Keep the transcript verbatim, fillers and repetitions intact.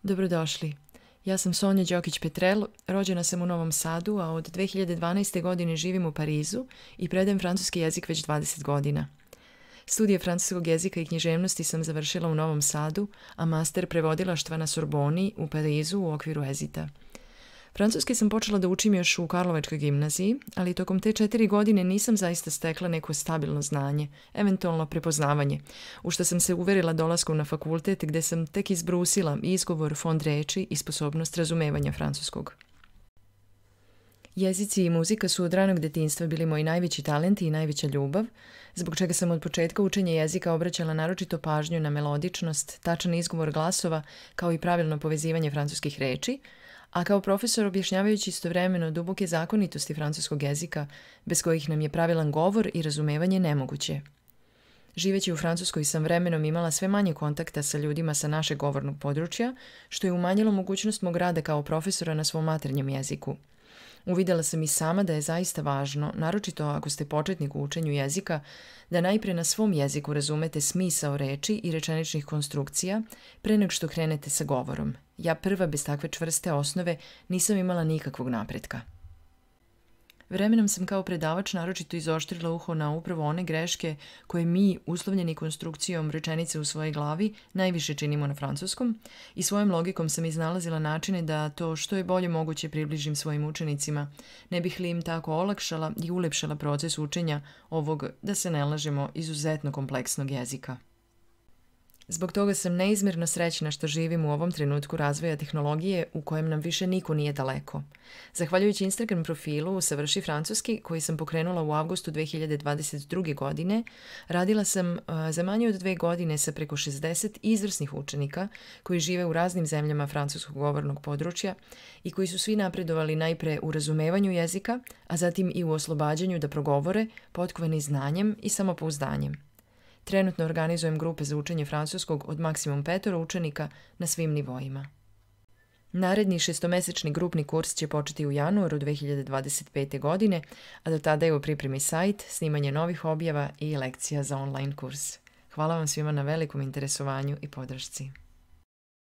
Dobrodošli. Ja sam Sonja Đokić-Petrel, rođena sam u Novom Sadu, a od dve hiljade dvanaeste. godine živim u Parizu i predajem francuski jezik već dvadeset godina. Studije francuskog jezika i književnosti sam završila u Novom Sadu, a master prevodilaštva na Sorboni u Parizu u okviru ezita. Francuski sam počela da učim još u Karlovačkoj gimnaziji, ali tokom te četiri godine nisam zaista stekla neko stabilno znanje, eventualno prepoznavanje, u što sam se uverila dolaskom na fakultet gde sam tek izbrusila izgovor, fond reči i sposobnost razumevanja francuskog. Jezici i muzika su od ranog detinjstva bili moji najveći talenti i najveća ljubav, zbog čega sam od početka učenja jezika obraćala naročito pažnju na melodičnost, tačan izgovor glasova, kao i pravilno povezivanje francuskih reči, a kao profesor objašnjavajući istovremeno duboke zakonitosti francuskog jezika, bez kojih nam je pravilan govor i razumevanje nemoguće. Živeći u Francuskoj sam vremenom imala sve manje kontakta sa ljudima sa našeg govornog područja, što je umanjilo mogućnost mog rada kao profesora na svom maternjem jeziku. Uvidela sam i sama da je zaista važno, naročito ako ste početnik u učenju jezika, da najpre na svom jeziku razumete smisao reči i rečeničnih konstrukcija pre nego što krenete sa govorom. Ja prva bez takve čvrste osnove nisam imala nikakvog napretka. Vremenom sam kao predavač naročito izoštrila uho na upravo one greške koje mi, uslovljeni konstrukcijom rečenice u svojoj glavi, najviše činimo na francuskom i svojom logikom sam iznalazila načine da to što je bolje moguće približim svojim učenicima, ne bih li im tako olakšala i ulepšala proces učenja ovog, da se ne lažemo, izuzetno kompleksnog jezika. Zbog toga sam neizmjerno srećna što živim u ovom trenutku razvoja tehnologije u kojem nam više niko nije daleko. Zahvaljujući Instagram profilu Savrši francuski, koji sam pokrenula u avgustu dve hiljade dvadeset druge. godine, radila sam uh, za manje od dve godine sa preko šezdeset izvrsnih učenika koji žive u raznim zemljama francuskog govornog područja i koji su svi napredovali najpre u razumevanju jezika, a zatim i u oslobađanju da progovore, potkovani znanjem i samopouzdanjem. Trenutno organizujem grupe za učenje francuskog od maksimum petoro učenika na svim nivoima. Naredni šestomesečni grupni kurs će početi u januaru dve hiljade dvadeset pete. godine, a do tada je u pripremi sajt, snimanje novih objava i lekcija za online kurs. Hvala vam svima na velikom interesovanju i podršci.